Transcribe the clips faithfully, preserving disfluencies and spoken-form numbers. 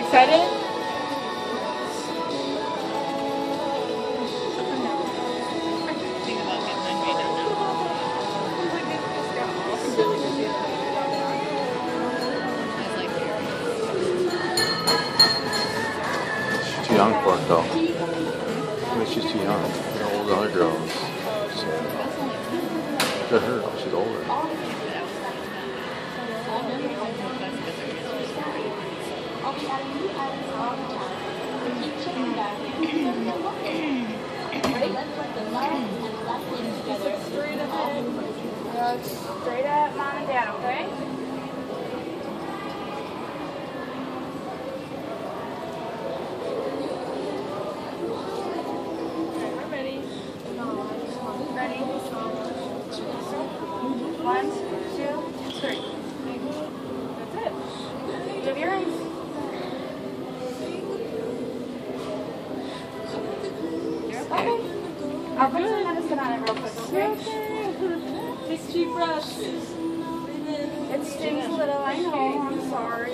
excited? She's too young for it though. I mean, she's too young. You know, the other girl is. Look at her, she's older. Straight at mom and dad, okay? Okay, we're ready. Ready? One, two, three. That's it. You have earrings. You're okay. Okay. I'll put some medicine on it real quick, okay? Take deep breaths. It stings a little, I know. I'm sorry.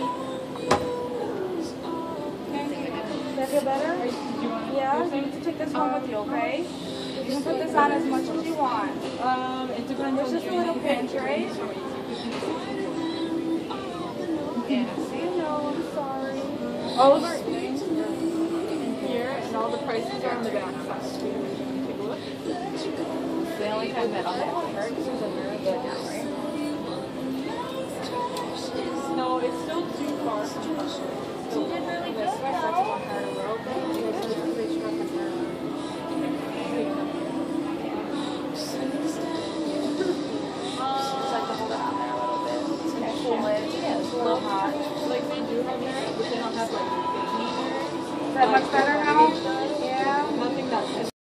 Okay. Does that feel better? Yeah, you need to take this home with you, okay? You can put this on as much as you want. Um, it depends There's on just a little pinch, right? Yeah. I know, I'm sorry. All of our earrings are in here, and all the prices are on the back side. Take a look. The only time that I'll have to hurt is because I'm really good now, right? No, it's still too far from us. You did really good, though. Is that much better now?